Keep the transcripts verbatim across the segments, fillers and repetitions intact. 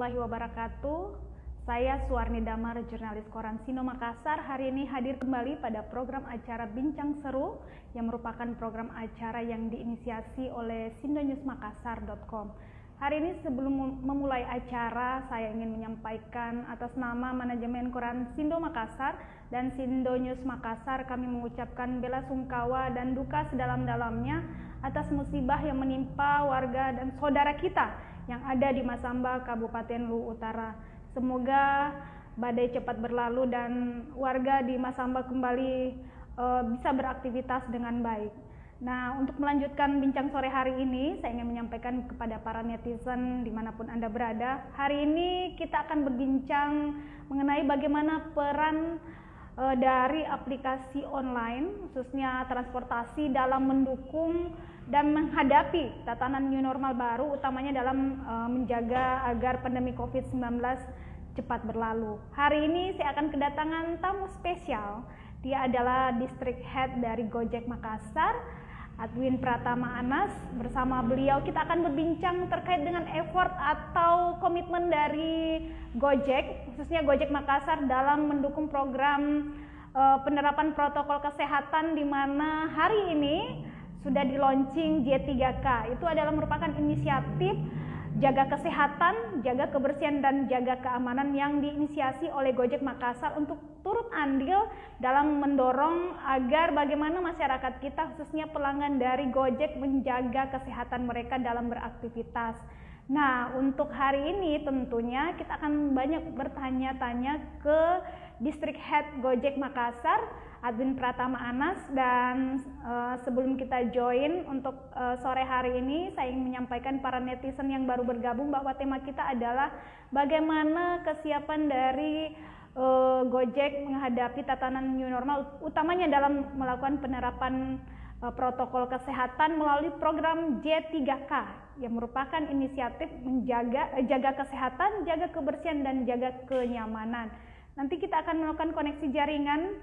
warahmatullahi wabarakatuh. Saya Suwarni Damar, jurnalis Koran Sindo Makassar. Hari ini hadir kembali pada program acara Bincang Seru yang merupakan program acara yang diinisiasi oleh sindonews makassar dot com. Hari ini sebelum memulai acara, saya ingin menyampaikan atas nama manajemen Koran Sindo Makassar dan Sindonews Makassar, kami mengucapkan bela sungkawa dan duka sedalam-dalamnya atas musibah yang menimpa warga dan saudara kita yang ada di Masamba, Kabupaten Luwu Utara. Semoga badai cepat berlalu dan warga di Masamba kembali e, bisa beraktivitas dengan baik. Nah, untuk melanjutkan bincang sore hari ini, saya ingin menyampaikan kepada para netizen dimanapun Anda berada. Hari ini kita akan berbincang mengenai bagaimana peran e, dari aplikasi online, khususnya transportasi, dalam mendukung dan menghadapi tatanan new normal baru, utamanya dalam e, menjaga agar pandemi covid sembilan belas cepat berlalu. Hari ini saya akan kedatangan tamu spesial. Dia adalah District Head dari Gojek Makassar, Adwin Pratama Anas. Bersama beliau kita akan berbincang terkait dengan effort atau komitmen dari Gojek, khususnya Gojek Makassar dalam mendukung program e, penerapan protokol kesehatan, di mana hari ini sudah di launching J tiga K. Itu adalah merupakan inisiatif jaga kesehatan, jaga kebersihan, dan jaga keamanan yang diinisiasi oleh Gojek Makassar untuk turut andil dalam mendorong agar bagaimana masyarakat kita, khususnya pelanggan dari Gojek, menjaga kesehatan mereka dalam beraktivitas. Nah, untuk hari ini tentunya kita akan banyak bertanya-tanya ke District Head Gojek Makassar, Adwin Pratama Anas. Dan uh, sebelum kita join untuk uh, sore hari ini, saya ingin menyampaikan para netizen yang baru bergabung bahwa tema kita adalah bagaimana kesiapan dari uh, Gojek menghadapi tatanan new normal, utamanya dalam melakukan penerapan uh, protokol kesehatan melalui program J tiga K yang merupakan inisiatif menjaga uh, jaga kesehatan, jaga kebersihan, dan jaga kenyamanan. Nanti kita akan melakukan koneksi jaringan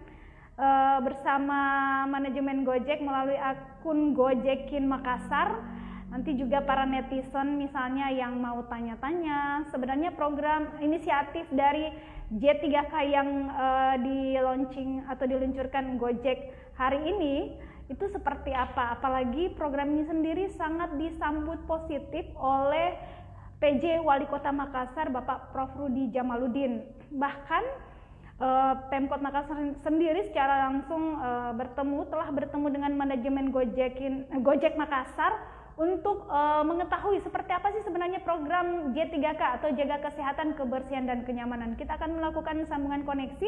uh, bersama manajemen Gojek melalui akun Gojekin Makassar. Nanti juga para netizen misalnya yang mau tanya-tanya sebenarnya program inisiatif dari J tiga K yang uh, di launching atau diluncurkan Gojek hari ini itu seperti apa. Apalagi program ini sendiri sangat disambut positif oleh P J Wali Kota Makassar, Bapak Prof Rudi Jamaluddin. Bahkan eh, Pemkot Makassar sendiri secara langsung eh, bertemu, telah bertemu dengan manajemen Gojekin, eh, Gojek Makassar untuk eh, mengetahui seperti apa sih sebenarnya program J tiga K atau jaga kesehatan, kebersihan, dan kenyamanan. Kita akan melakukan sambungan koneksi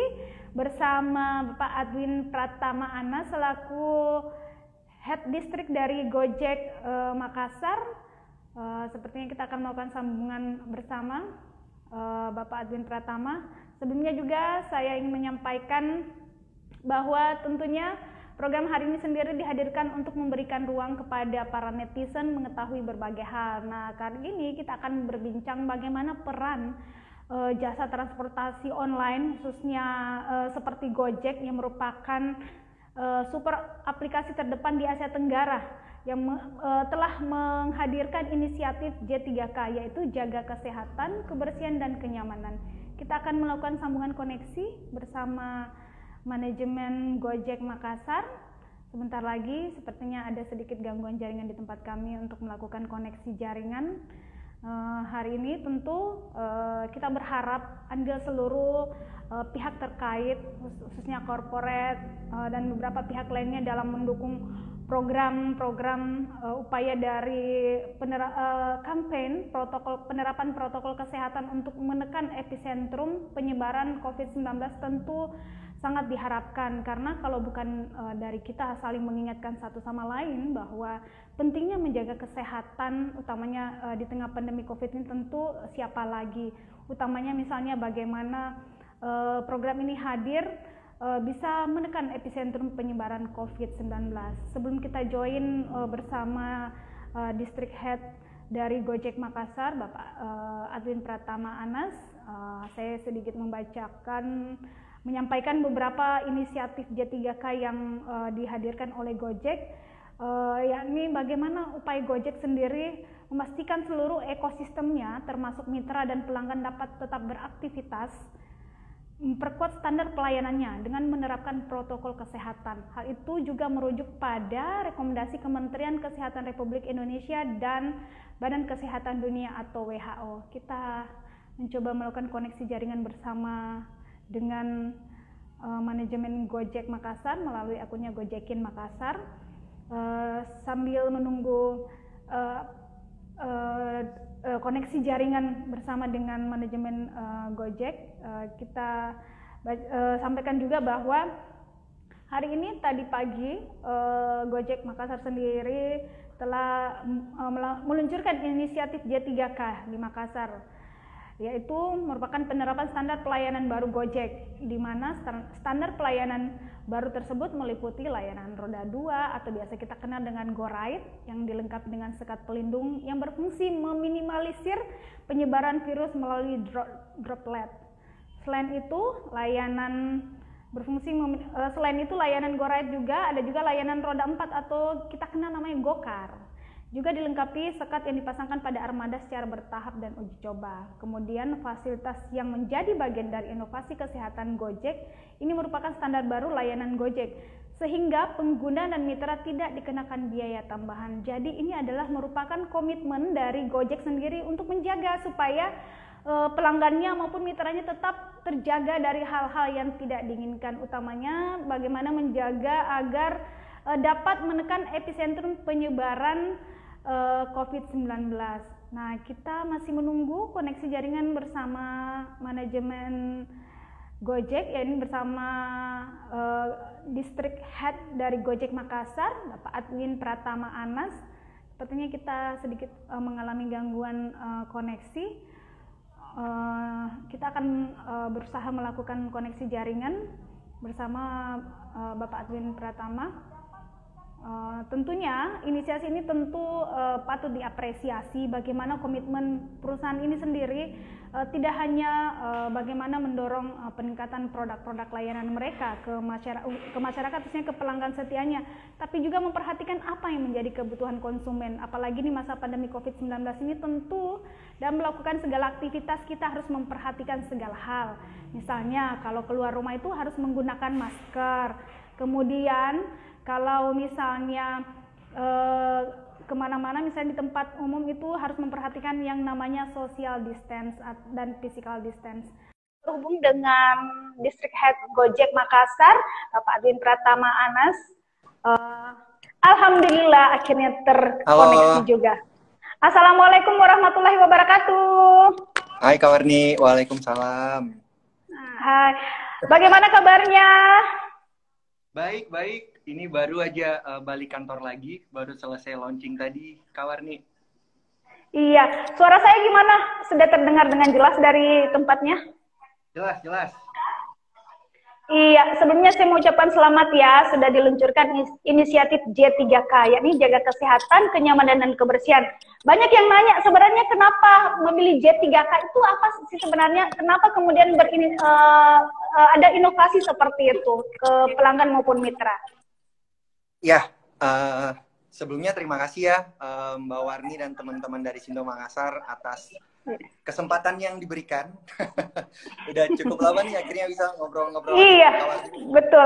bersama Bapak Adwin Pratama Anas selaku Head District dari Gojek eh, Makassar. Uh, sepertinya kita akan melakukan sambungan bersama uh, Bapak Adwin Pratama. Sebelumnya juga saya ingin menyampaikan bahwa tentunya program hari ini sendiri dihadirkan untuk memberikan ruang kepada para netizen mengetahui berbagai hal. Nah, kali ini kita akan berbincang bagaimana peran uh, jasa transportasi online, khususnya uh, seperti Gojek yang merupakan uh, super aplikasi terdepan di Asia Tenggara yang uh, telah menghadirkan inisiatif J tiga K, yaitu jaga kesehatan, kebersihan, dan kenyamanan. Kita akan melakukan sambungan koneksi bersama manajemen Gojek Makassar. Sebentar lagi sepertinya ada sedikit gangguan jaringan di tempat kami untuk melakukan koneksi jaringan. Uh, hari ini tentu uh, kita berharap andil seluruh uh, pihak terkait, khususnya korporat uh, dan beberapa pihak lainnya dalam mendukung program-program uh, upaya dari penera- uh, campaign protokol penerapan protokol kesehatan untuk menekan epicentrum penyebaran covid sembilan belas. Tentu sangat diharapkan, karena kalau bukan uh, dari kita saling mengingatkan satu sama lain bahwa pentingnya menjaga kesehatan, utamanya uh, di tengah pandemi Covid ini, tentu siapa lagi, utamanya misalnya bagaimana uh, program ini hadir bisa menekan epicentrum penyebaran covid sembilan belas. Sebelum kita join uh, bersama uh, District Head dari Gojek Makassar, Bapak uh, Adwin Pratama Anas, uh, saya sedikit membacakan, menyampaikan beberapa inisiatif J tiga K yang uh, dihadirkan oleh Gojek, uh, yakni bagaimana upaya Gojek sendiri memastikan seluruh ekosistemnya termasuk mitra dan pelanggan dapat tetap beraktivitas, memperkuat standar pelayanannya dengan menerapkan protokol kesehatan. Hal itu juga merujuk pada rekomendasi Kementerian Kesehatan Republik Indonesia dan Badan Kesehatan Dunia atau W H O. Kita mencoba melakukan koneksi jaringan bersama dengan uh, manajemen Gojek Makassar melalui akunnya Gojekin Makassar, uh, sambil menunggu uh, uh, uh, koneksi jaringan bersama dengan manajemen uh, Gojek. Uh, kita uh, sampaikan juga bahwa hari ini tadi pagi uh, Gojek Makassar sendiri telah uh, meluncurkan inisiatif J tiga K di Makassar, yaitu merupakan penerapan standar pelayanan baru Gojek, di mana standar pelayanan baru tersebut meliputi layanan roda dua atau biasa kita kenal dengan GoRide yang dilengkapi dengan sekat pelindung yang berfungsi meminimalisir penyebaran virus melalui droplet. Selain itu, layanan berfungsi selain itu layanan GoRide juga ada juga layanan roda empat atau kita kenal namanya Gokar. Juga dilengkapi sekat yang dipasangkan pada armada secara bertahap dan uji coba. Kemudian fasilitas yang menjadi bagian dari inovasi kesehatan Gojek ini merupakan standar baru layanan Gojek, sehingga pengguna dan mitra tidak dikenakan biaya tambahan. Jadi ini adalah merupakan komitmen dari Gojek sendiri untuk menjaga supaya uh, pelanggannya maupun mitranya tetap terjaga dari hal-hal yang tidak diinginkan, utamanya bagaimana menjaga agar uh, dapat menekan epicentrum penyebaran COVID sembilan belas. Nah, kita masih menunggu koneksi jaringan bersama manajemen Gojek, yakni bersama uh, District Head dari Gojek Makassar, Bapak Adwin Pratama Anas. Sepertinya kita sedikit uh, mengalami gangguan uh, koneksi. Uh, kita akan uh, berusaha melakukan koneksi jaringan bersama uh, Bapak Adwin Pratama. Uh, tentunya inisiasi ini tentu uh, patut diapresiasi bagaimana komitmen perusahaan ini sendiri, uh, tidak hanya uh, bagaimana mendorong uh, peningkatan produk-produk layanan mereka ke masyarakat, ke masyarakat khususnya ke pelanggan setianya, tapi juga memperhatikan apa yang menjadi kebutuhan konsumen. Apalagi di masa pandemi COVID sembilan belas ini tentu dalam melakukan segala aktivitas kita harus memperhatikan segala hal. Misalnya kalau keluar rumah itu harus menggunakan masker, kemudian kalau misalnya eh, kemana-mana, misalnya di tempat umum itu harus memperhatikan yang namanya social distance dan physical distance. Terhubung dengan District Head Gojek Makassar, Bapak Adwin Pratama Anas. Eh, Alhamdulillah akhirnya terkoneksi Halo. juga. Assalamualaikum warahmatullahi wabarakatuh. Hai Kak Warni, waalaikumsalam. Hai, bagaimana kabarnya? Baik, baik. Ini baru aja uh, balik kantor lagi, baru selesai launching tadi, Kak Warni. Iya, suara saya gimana? Sudah terdengar dengan jelas dari tempatnya? Jelas, jelas. Iya, sebelumnya saya mau ucapkan selamat ya, sudah diluncurkan inisiatif J tiga K, yakni jaga kesehatan, kenyamanan, dan kebersihan. Banyak yang nanya, sebenarnya kenapa memilih J tiga K itu apa sih sebenarnya? Kenapa kemudian berini, uh, uh, ada inovasi seperti itu ke pelanggan maupun mitra? Ya, uh, sebelumnya terima kasih ya uh, Mbak Warni dan teman-teman dari Sindo Makassar atas kesempatan yang diberikan. Udah cukup lama nih akhirnya bisa ngobrol-ngobrol. Iya, betul.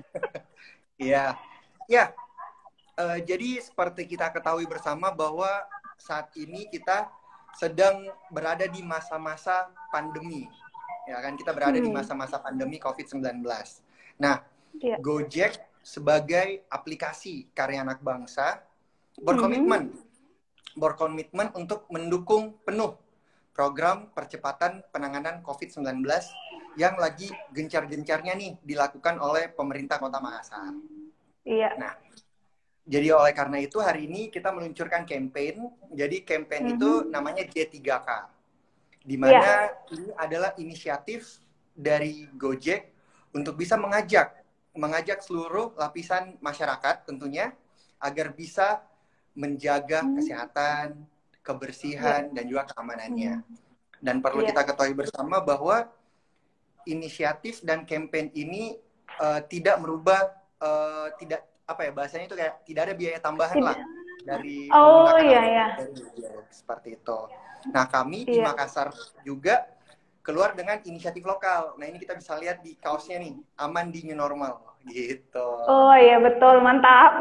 Iya, ya. Uh, jadi seperti kita ketahui bersama bahwa saat ini kita sedang berada di masa-masa pandemi. Ya kan, kita berada hmm. di masa-masa pandemi COVID sembilan belas. Nah, iya. Gojek sebagai aplikasi karya anak bangsa berkomitmen hmm. berkomitmen untuk mendukung penuh program percepatan penanganan COVID sembilan belas yang lagi gencar-gencarnya nih dilakukan oleh pemerintah Kota Makassar. Iya. Nah, jadi oleh karena itu hari ini kita meluncurkan campaign. Jadi campaign mm-hmm. itu namanya J tiga K. Di mana yeah. ini adalah inisiatif dari Gojek untuk bisa mengajak mengajak seluruh lapisan masyarakat tentunya agar bisa menjaga mm-hmm. kesehatan, kebersihan yeah. dan juga keamanannya. Mm-hmm. Dan perlu yeah. kita ketahui bersama bahwa inisiatif dan campaign ini uh, tidak merubah uh, tidak apa ya bahasanya itu kayak tidak ada biaya tambahan tidak. lah dari Oh menggunakan iya ya. aplikasi dari Gojek seperti itu. Nah, kami di Iya. Makassar juga keluar dengan inisiatif lokal. Nah, ini kita bisa lihat di kaosnya nih, aman di new normal gitu. Oh iya betul, mantap.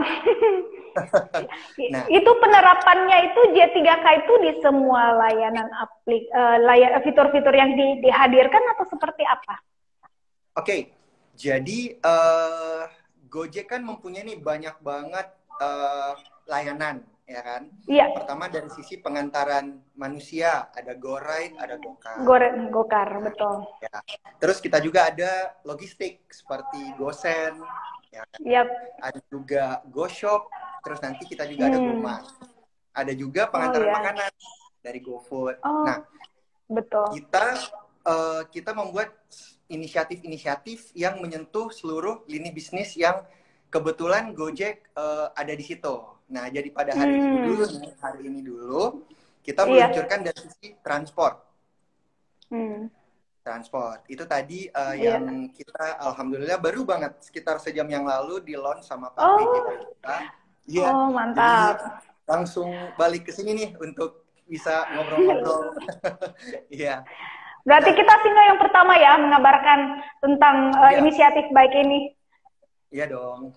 Nah, Itu penerapannya itu J tiga K itu di semua layanan aplik eh, laya- fitur-fitur yang di- dihadirkan atau seperti apa? oke. Okay. Jadi eh, Gojek kan mempunyai nih banyak banget eh, layanan, ya kan? Iya, Pertama dari sisi pengantaran manusia, ada GoRide, ada GoCar. Gore Gokar, betul. Ya. Terus kita juga ada logistik seperti GoSend, ya kan? Yap. Ada juga GoShop, terus nanti kita juga ada Hmm. GoMart. Ada juga Oh pengantaran ya. makanan dari GoFood. Oh, Nah, betul. kita eh, kita membuat inisiatif-inisiatif yang menyentuh seluruh lini bisnis yang kebetulan Gojek eh, ada di situ. Nah, jadi pada hari ini Hmm. dulu nih, hari ini dulu kita Iya. meluncurkan dari sisi transport. Hmm. Transport. Itu tadi uh, Iya. yang kita alhamdulillah baru banget sekitar sejam yang lalu di launch sama Pak Oh. P J kita. Iya. Oh, Jadi mantap. langsung balik ke sini nih untuk bisa ngobrol-ngobrol. Iya. Berarti Nah, kita singa yang pertama ya mengabarkan tentang uh, iya. inisiatif baik ini. Iya dong.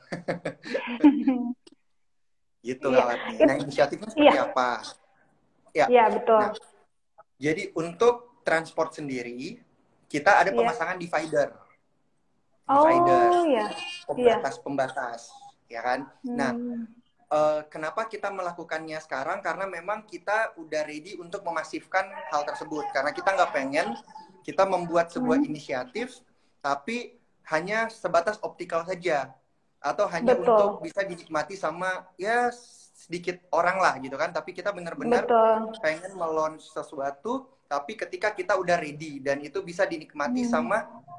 Gitu Iya. kawan. It- Nah, inisiatifnya seperti Iya. apa? Ya. Iya, betul. Nah, jadi untuk transport sendiri kita ada Iya. pemasangan divider. Oh, Divider. iya. Iya. Pembatas-pembatas, ya kan? Nah, Hmm. Uh, kenapa kita melakukannya sekarang? Karena memang kita udah ready untuk memasifkan hal tersebut. Karena kita nggak pengen kita membuat sebuah Hmm. inisiatif, tapi hanya sebatas optikal saja. Atau hanya Betul. untuk bisa dinikmati sama ya sedikit orang lah gitu kan. Tapi kita benar-benar Betul. pengen melunch sesuatu, tapi ketika kita udah ready dan itu bisa dinikmati Hmm. sama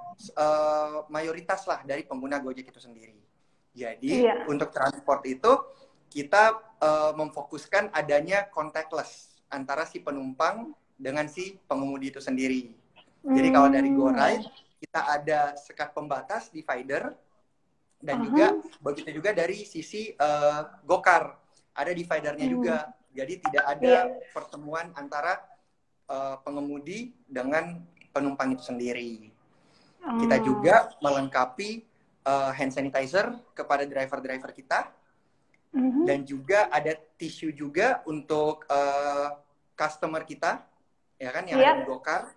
uh, mayoritas lah dari pengguna Gojek itu sendiri. Jadi Iya. untuk transport itu kita uh, memfokuskan adanya contactless antara si penumpang dengan si pengemudi itu sendiri. Jadi kalau dari GoRide kita ada sekat pembatas divider dan Uh-huh. juga begitu juga dari sisi uh, GoCar ada dividernya Hmm. juga. Jadi tidak ada Iya. pertemuan antara uh, pengemudi dengan penumpang itu sendiri. Oh. Kita juga melengkapi uh, hand sanitizer kepada driver-driver kita. Mhm. Dan juga ada tisu juga untuk uh, customer kita, ya kan, yang Iya. ada di GoCar.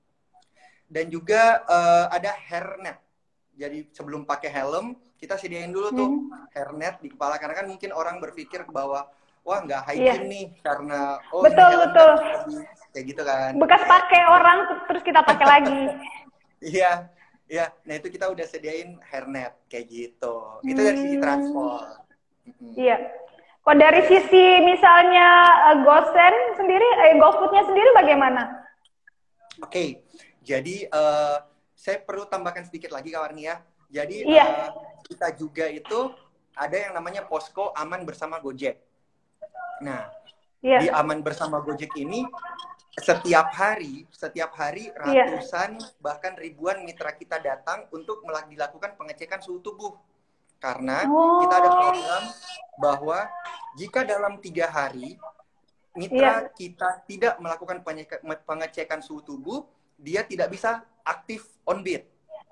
Dan juga uh, ada hairnet. Jadi sebelum pakai helm, kita sediain dulu tuh Mhm. hairnet di kepala. Karena kan mungkin orang berpikir bahwa, wah nggak Iya. hygiene nih, karena oh Betul, ini helm betul. kan lagi kayak gitu kan. Bekas pakai orang terus kita pakai lagi. Iya, iya. Nah itu kita udah sediain hairnet kayak gitu. Itu dari sisi Hmm. transport. Mm-mm. Iya. Kok dari Iya. sisi misalnya uh, GoSend sendiri, eh, GoFood-nya sendiri bagaimana? Oke, okay. Jadi uh, saya perlu tambahkan sedikit lagi kawan ya. Jadi Iya. uh, kita juga itu ada yang namanya posko aman bersama Gojek. Nah, Iya. di aman bersama Gojek ini setiap hari, setiap hari Iya. ratusan bahkan ribuan mitra kita datang untuk melak- dilakukan pengecekan suhu tubuh. Karena Oh. kita ada program bahwa jika dalam tiga hari mitra Iya. kita tidak melakukan pengece- pengecekan suhu tubuh, dia tidak bisa aktif on beat.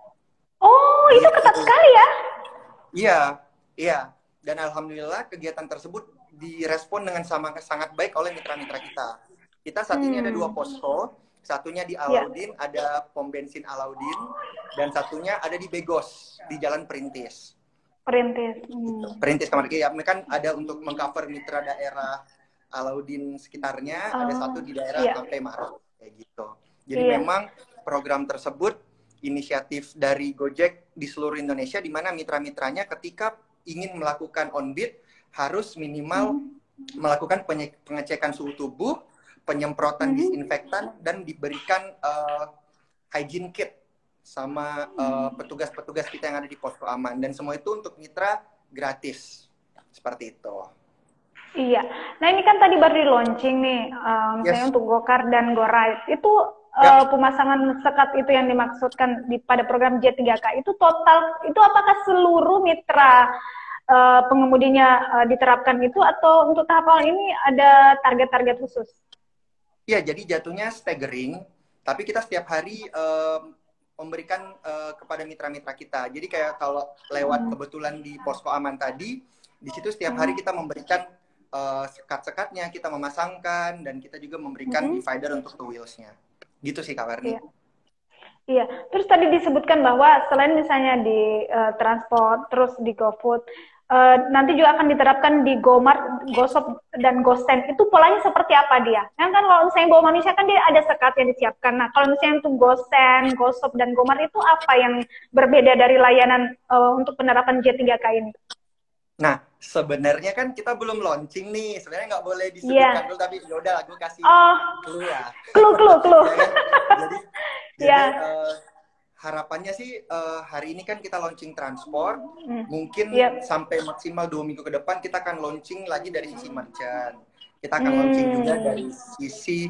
Oh, itu Gitu. ketat sekali ya? Iya, iya. Dan alhamdulillah kegiatan tersebut direspon dengan sama, sangat baik oleh mitra-mitra kita. Kita saat ini ada Hmm. dua posko, satunya di Iya. Alaudin, ada pom bensin Alaudin, dan satunya ada di Begos, di Jalan Perintis. Perintis. Hmm. Perintis kamar ya, kan ada untuk mengcover mitra daerah Alaudin sekitarnya, ada Oh, satu di daerah iya. Kampe Maros kayak gitu. Jadi Iya. memang program tersebut inisiatif dari Gojek di seluruh Indonesia di mana mitra-mitranya ketika ingin melakukan on beat harus minimal Hmm. melakukan penye- pengecekan suhu tubuh, penyemprotan Hmm. disinfektan dan diberikan uh, hygiene kit sama uh, petugas-petugas kita yang ada di posko aman, dan semua itu untuk mitra gratis seperti itu. Iya. Nah ini kan tadi baru di launching nih, uh, misalnya Yes. untuk GoCar dan GoRide. Itu Ya. uh, pemasangan sekat itu yang dimaksudkan di pada program J tiga K itu total, itu apakah seluruh mitra uh, pengemudinya uh, diterapkan itu, atau untuk tahap awal ini ada target-target khusus? Iya, jadi jatuhnya staggering, tapi kita setiap hari um, memberikan uh, kepada mitra-mitra kita. Jadi kayak kalau lewat Hmm. kebetulan di Posko Aman tadi, di situ setiap hari Hmm. kita memberikan uh, sekat-sekatnya, kita memasangkan, dan kita juga memberikan Hmm. divider untuk two wheels-nya. Gitu sih Kak Warni. Iya. Iya, terus tadi disebutkan bahwa selain misalnya di uh, transport, terus di GoFood, uh, nanti juga akan diterapkan di GoMart, GoShop, dan GoSend. Itu polanya seperti apa dia? Kan, kan kalau misalnya bawa manusia kan dia ada sekat yang disiapkan. Nah, kalau misalnya untuk GoSend, GoShop, dan GoMart itu apa yang berbeda dari layanan uh, untuk penerapan J tiga K ini? Nah, sebenarnya kan kita belum launching nih. Sebenarnya nggak boleh disebutkan Iya. dulu, tapi yaudah lah, gue kasih Oh, clue ya. clue, clue, clue. Ya kan? Jadi, jadi Iya. uh, harapannya sih uh, hari ini kan kita launching transport. Hmm. Mungkin Yep. sampai maksimal dua minggu ke depan kita akan launching lagi dari sisi merchant. Kita akan Hmm. launching juga dari sisi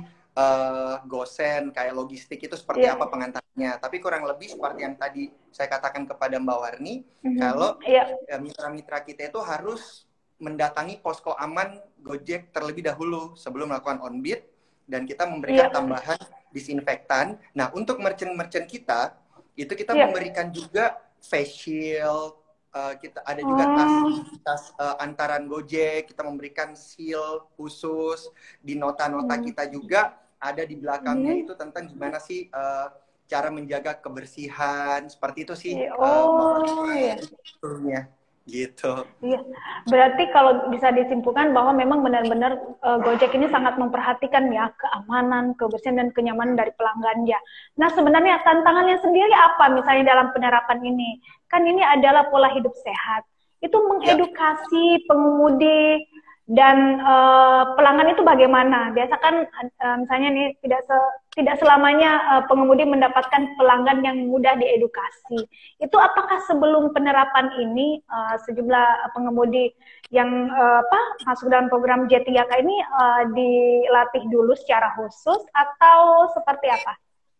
uh, GoSend, kayak logistik itu seperti Yep. apa pengantarnya. Tapi kurang lebih seperti yang tadi saya katakan kepada Mbak Warni, Mm-hmm. kalau Yep. ya, mitra-mitra kita itu harus mendatangi posko aman Gojek terlebih dahulu sebelum melakukan on-bid, dan kita memberikan Yep. tambahan disinfektan. Nah, untuk merchant-merchant kita, itu kita Yep. memberikan juga face shield, uh, kita ada juga Oh. tas, tas uh, antaran Gojek, kita memberikan seal khusus. Di nota-nota Hmm. kita juga ada di belakangnya Hmm. itu tentang gimana sih uh, cara menjaga kebersihan, seperti itu sih. Oh, uh, iya. ya. Gitu. Iya, berarti kalau bisa disimpulkan bahwa memang benar-benar uh, Gojek ini sangat memperhatikan ya keamanan, kebersihan, dan kenyamanan dari pelanggannya. Nah, sebenarnya tantangannya sendiri apa misalnya dalam penerapan ini? Kan ini adalah pola hidup sehat. Itu mengedukasi pengemudi dan uh, pelanggan itu bagaimana? Biasa kan uh, misalnya nih tidak se tidak selamanya uh, pengemudi mendapatkan pelanggan yang mudah diedukasi. Itu apakah sebelum penerapan ini uh, sejumlah pengemudi yang uh, apa masuk dalam program J tiga K ini uh, dilatih dulu secara khusus atau seperti apa?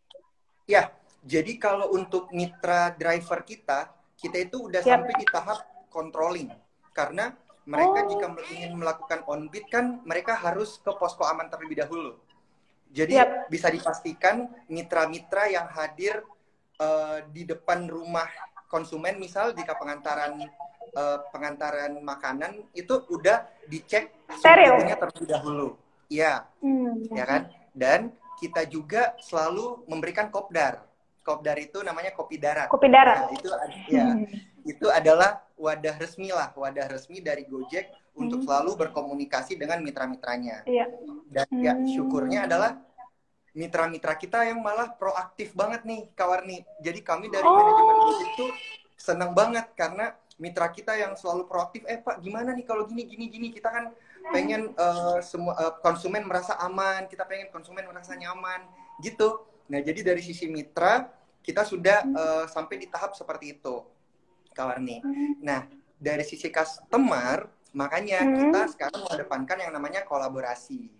Ya, jadi kalau untuk mitra driver kita, kita itu udah Yep. sampai di tahap controlling. Karena mereka Oh. jika ingin melakukan on-bid kan mereka harus ke posko aman terlebih dahulu. Jadi Yep. bisa dipastikan mitra-mitra yang hadir uh, di depan rumah konsumen, misal jika pengantaran uh, pengantaran makanan itu udah dicek steril suhunya terlebih dahulu. Iya, hmm. ya kan? Dan kita juga selalu memberikan kopdar. Kopdar itu namanya kopi darat. Kopi darat. Nah, itu ya, hmm. itu adalah wadah resmi lah, wadah resmi dari Gojek hmm. untuk selalu berkomunikasi dengan mitra-mitranya. Iya. Dan hmm. ya syukurnya adalah mitra-mitra kita yang malah proaktif banget nih, Kak Warni. Jadi kami dari oh. manajemen Gojek itu senang banget karena mitra kita yang selalu proaktif. Eh Pak, gimana nih kalau gini gini gini? Kita kan pengen uh, semua uh, konsumen merasa aman, kita pengen konsumen merasa nyaman, gitu. Nah, jadi dari sisi mitra kita sudah uh, sampai di tahap seperti itu, Kak Warni. Nah, dari sisi customer, makanya hmm. kita sekarang mengedepankan yang namanya kolaborasi,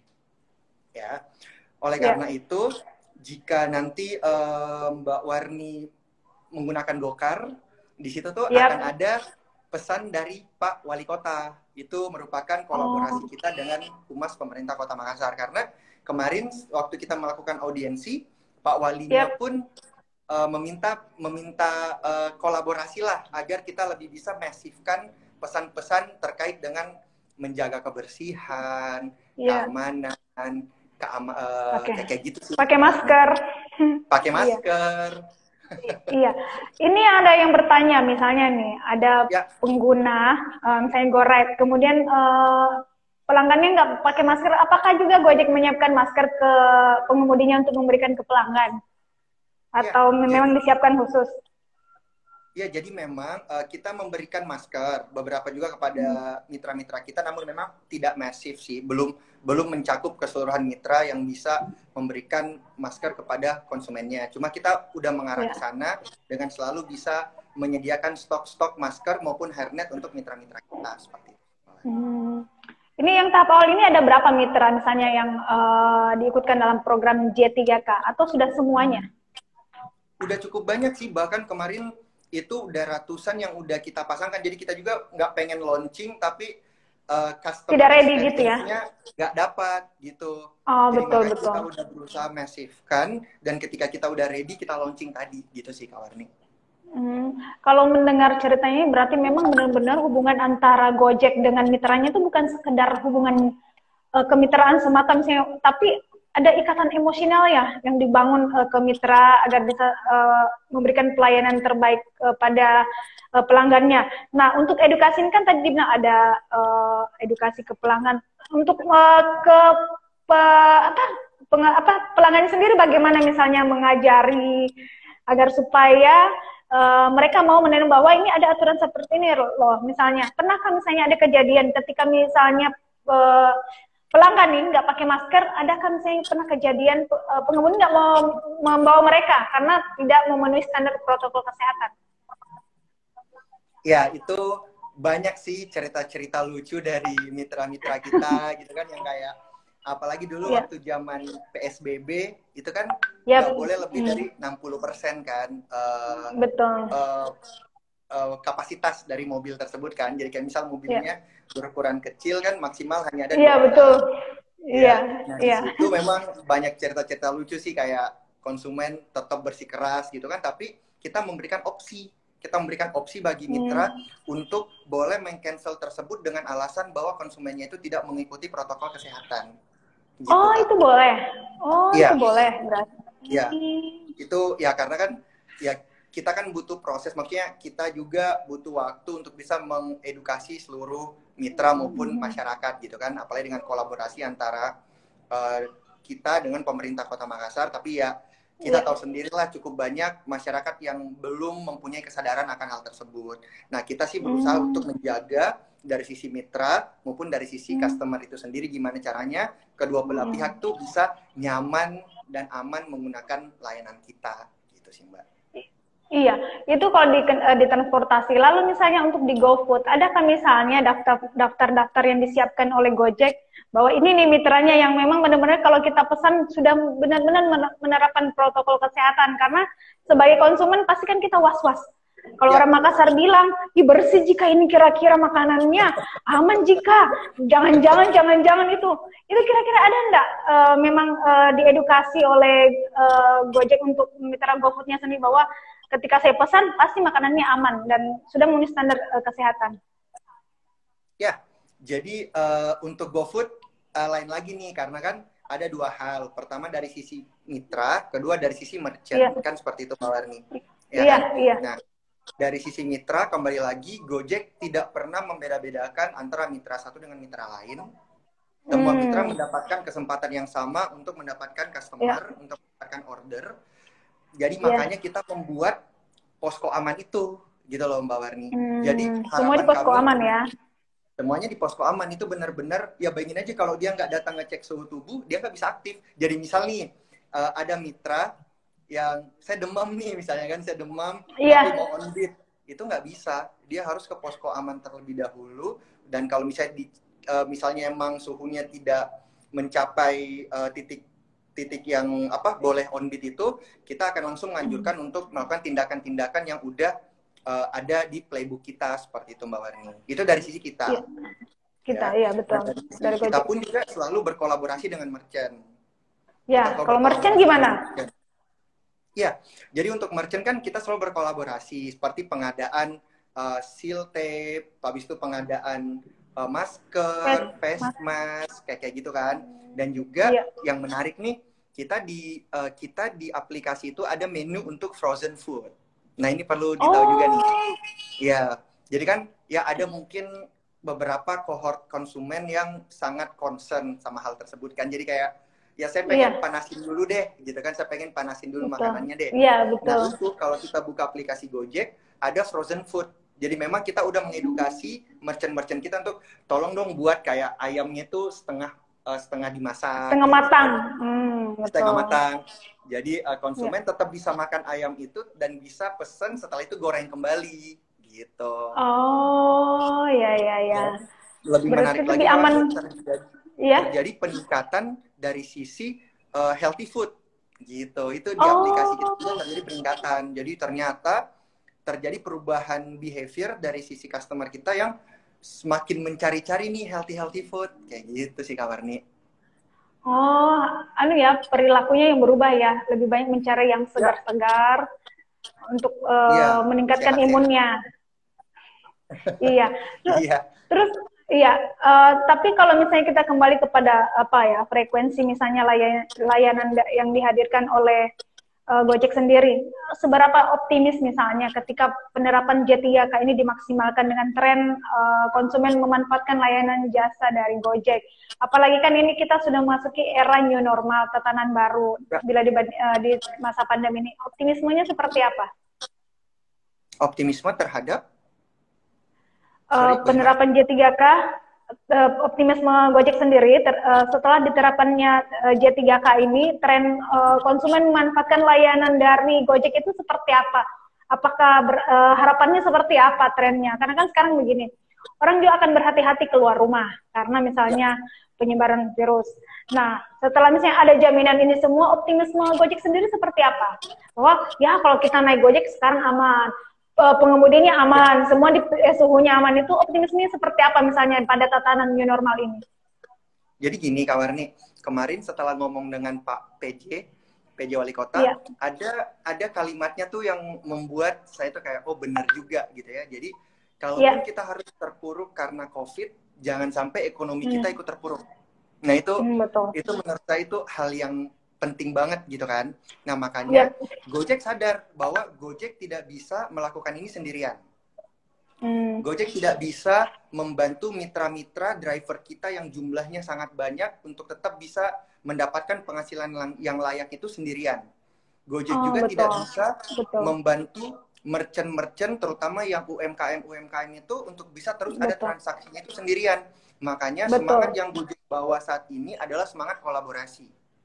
ya. Oleh yeah. karena itu, jika nanti uh, Mbak Warni menggunakan Gokar, di situ tuh yep. akan ada pesan dari Pak Wali Kota. Itu merupakan kolaborasi oh. kita dengan Humas Pemerintah Kota Makassar. Karena kemarin waktu kita melakukan audiensi, Pak Walinya yep. pun uh, meminta meminta uh, kolaborasi lah agar kita lebih bisa masifkan pesan-pesan terkait dengan menjaga kebersihan, yeah. keamanan, keama uh, okay. kayak gitu sih. Pakai masker. Pakai masker. Iya, ini ada yang bertanya, misalnya nih, ada ya. pengguna, uh, misalnya GoRide, kemudian uh, pelanggannya nggak pakai masker, apakah juga Gojek menyiapkan masker ke pengemudinya untuk memberikan ke pelanggan? Atau ya, memang jadi, disiapkan khusus? Ya, jadi memang uh, kita memberikan masker, beberapa juga kepada mitra-mitra hmm. kita, namun memang tidak masif sih, belum belum mencakup keseluruhan mitra yang bisa memberikan masker kepada konsumennya. Cuma kita udah mengarah ke sana ya. dengan selalu bisa menyediakan stok-stok masker maupun hairnet untuk mitra-mitra kita seperti itu. Hmm. Ini yang tahap awal ini ada berapa mitra misalnya yang uh, diikutkan dalam program J tiga K atau sudah semuanya? Udah cukup banyak sih, bahkan kemarin itu udah ratusan yang udah kita pasangkan. Jadi kita juga nggak pengen launching tapi uh, Tidak customer ready gitu ya? experience-nya nggak dapat gitu. Oh, Jadi betul, makanya betul. kita udah berusaha masifkan, dan ketika kita udah ready kita launching tadi gitu sih Kak Warni. Hmm, kalau mendengar ceritanya berarti memang benar-benar hubungan antara Gojek dengan mitranya itu bukan sekedar hubungan uh, kemitraan semata misalnya, tapi ada ikatan emosional ya yang dibangun uh, ke mitra agar bisa uh, memberikan pelayanan terbaik uh, pada uh, pelanggannya. Nah, untuk edukasi ini kan tadi dibilang ada uh, edukasi ke pelanggan. Untuk uh, ke pe, apa, peng, apa pelanggan sendiri bagaimana misalnya mengajari agar supaya uh, mereka mau menerima bahwa ini ada aturan seperti ini loh. Misalnya, pernahkah misalnya ada kejadian ketika misalnya uh, pelanggan nih nggak pakai masker, adakah misalnya pernah kejadian uh, pengemudi nggak mau membawa mereka karena tidak memenuhi standar protokol kesehatan? Ya, itu banyak sih cerita-cerita lucu dari mitra-mitra kita gitu kan, yang kayak apalagi dulu Ya. waktu zaman P S B B itu kan Ya, nggak boleh lebih hmm. dari enam puluh persen kan uh, betul. Uh, uh, kapasitas dari mobil tersebut kan. Jadi kayak misal mobilnya ya. berukuran kecil kan maksimal hanya ada Iya, betul. Iya, ya. Nah, iya. di situ memang banyak cerita-cerita lucu sih, kayak konsumen tetap bersikeras gitu kan, tapi kita memberikan opsi. Kita memberikan opsi bagi mitra hmm. untuk boleh meng-cancel tersebut dengan alasan bahwa konsumennya itu tidak mengikuti protokol kesehatan. Gitu, oh, Kak. Itu boleh. Oh, ya. Itu boleh berarti. Iya. Itu ya karena kan ya kita kan butuh proses, makanya kita juga butuh waktu untuk bisa mengedukasi seluruh mitra maupun masyarakat gitu kan, apalagi dengan kolaborasi antara uh, kita dengan pemerintah Kota Makassar. Tapi ya kita tahu sendirilah cukup banyak masyarakat yang belum mempunyai kesadaran akan hal tersebut. Nah, kita sih berusaha hmm. untuk menjaga dari sisi mitra maupun dari sisi hmm. customer itu sendiri, gimana caranya kedua belah hmm. pihak tuh bisa nyaman dan aman menggunakan layanan kita gitu sih, Mbak. Iya, itu kalau di, di transportasi. Lalu misalnya untuk di GoFood, adakah misalnya daftar-daftar yang disiapkan oleh Gojek bahwa ini nih mitranya yang memang benar-benar kalau kita pesan sudah benar-benar menerapkan protokol kesehatan? Karena sebagai konsumen pasti kan kita was-was. Kalau ya. Orang Makassar bilang, ih bersih jika ini kira-kira makanannya, aman jika, jangan-jangan, jangan-jangan itu. Itu kira-kira ada enggak uh, memang uh, diedukasi oleh uh, Gojek untuk mitra GoFood-nya sendiri bahwa ketika saya pesan pasti makanannya aman dan sudah memenuhi standar uh, kesehatan? Ya, jadi uh, untuk GoFood uh, lain lagi nih, karena kan ada dua hal. Pertama dari sisi mitra, kedua dari sisi merchant, ya. Kan seperti itu Mbak Warni. Ya, iya, kan? iya. Nah, dari sisi mitra, kembali lagi, Gojek tidak pernah membeda-bedakan antara mitra satu dengan mitra lain. Semua hmm. mitra mendapatkan kesempatan yang sama untuk mendapatkan customer, ya. Untuk mendapatkan order. Jadi yeah. makanya kita membuat posko aman itu, gitu loh Mbak Warni. Hmm, Jadi semua di posko aman ya? Semuanya di posko aman itu benar-benar, ya bayangin aja kalau dia nggak datang ngecek suhu tubuh, dia nggak bisa aktif. Jadi misal nih, uh, ada mitra yang saya demam nih, misalnya kan saya demam, yeah. tapi mau on beat, itu nggak bisa. Dia harus ke posko aman terlebih dahulu, dan kalau misalnya, di, uh, misalnya emang suhunya tidak mencapai uh, titik titik yang apa boleh on beat itu, kita akan langsung menganjurkan hmm. untuk melakukan tindakan-tindakan yang udah uh, ada di playbook kita, seperti itu Mbak Warni. Itu dari sisi kita. Ya. Kita, ya, ya betul. Dari sisi dari kita pun juga selalu berkolaborasi dengan merchant. Ya, kalau merchant gimana? Merchant. Ya, jadi untuk merchant kan kita selalu berkolaborasi, seperti pengadaan uh, seal tape, habis itu pengadaan uh, masker, face mask, kayak kayak gitu kan. Dan juga yeah. yang menarik nih, kita di uh, kita di aplikasi itu ada menu untuk frozen food. Nah, ini perlu ditahu oh. juga nih. Ya, jadi kan ya ada mungkin beberapa cohort konsumen yang sangat concern sama hal tersebut kan. Jadi kayak ya saya pengen yeah. panasin dulu deh, gitu kan. Saya pengen panasin dulu betul. makanannya deh. Iya, yeah, betul. Nah, itu kalau kita buka aplikasi Gojek, ada frozen food. Jadi memang kita udah mengedukasi merchant-merchant kita untuk tolong dong buat kayak ayamnya tuh setengah Uh, setengah dimasak, setengah matang, hmm, setengah matang. Jadi uh, konsumen ya. tetap bisa makan ayam itu dan bisa pesen setelah itu goreng kembali, gitu. Oh, ya ya ya. Lebih Berarti menarik lagi aman. Terjadi, ya? terjadi peningkatan dari sisi uh, healthy food, gitu. Itu di oh. aplikasi kita juga terjadi peningkatan. Jadi ternyata terjadi perubahan behavior dari sisi customer kita yang semakin mencari-cari nih healthy-healthy food. Kayak gitu sih Kak Warni. Oh, anu ya, perilakunya yang berubah ya. Lebih banyak mencari yang segar-segar untuk uh, ya, meningkatkan sehat-sehat. imunnya. Iya. Terus, Iya. terus iya, uh, tapi kalau misalnya kita kembali kepada apa ya, frekuensi misalnya layanan, layanan yang dihadirkan oleh uh, Gojek sendiri, seberapa optimis misalnya ketika penerapan J tiga K ini dimaksimalkan dengan tren uh, konsumen memanfaatkan layanan jasa dari Gojek. Apalagi kan ini kita sudah memasuki era new normal, tatanan baru bila di, uh, di masa pandemi ini. Optimismenya seperti apa? Optimisme terhadap Uh, Sorry, penerapan J tiga K, uh, optimisme Gojek sendiri ter, uh, setelah diterapkannya uh, J tiga K ini, tren uh, konsumen memanfaatkan layanan dari Gojek itu seperti apa? Apakah ber, uh, harapannya seperti apa trennya? Karena kan sekarang begini, orang juga akan berhati-hati keluar rumah karena misalnya penyebaran virus. Nah, setelah misalnya ada jaminan ini semua, optimisme Gojek sendiri seperti apa? Bahwa ya kalau kita naik Gojek sekarang aman, pengemudinya aman, semua di eh, suhunya aman, itu optimismenya seperti apa misalnya pada tatanan new normal ini? Jadi gini Kak Warni, kemarin setelah ngomong dengan Pak P J, P J Wali Kota, iya. ada ada kalimatnya tuh yang membuat saya tuh kayak oh benar juga gitu ya. Jadi kalaupun iya. kita harus terpuruk karena COVID, jangan sampai ekonomi hmm. kita ikut terpuruk. Nah itu hmm, betul. itu menurut saya itu hal yang penting banget gitu kan. Nah makanya yep. Gojek sadar bahwa Gojek tidak bisa melakukan ini sendirian. Hmm. Gojek tidak bisa membantu mitra-mitra driver kita yang jumlahnya sangat banyak untuk tetap bisa mendapatkan penghasilan yang layak itu sendirian. Gojek oh, juga betul. tidak bisa betul. membantu merchant-merchant terutama yang U M K M-U M K M itu untuk bisa terus betul. ada transaksinya itu sendirian. Makanya betul. semangat yang Gojek bawa saat ini adalah semangat kolaborasi.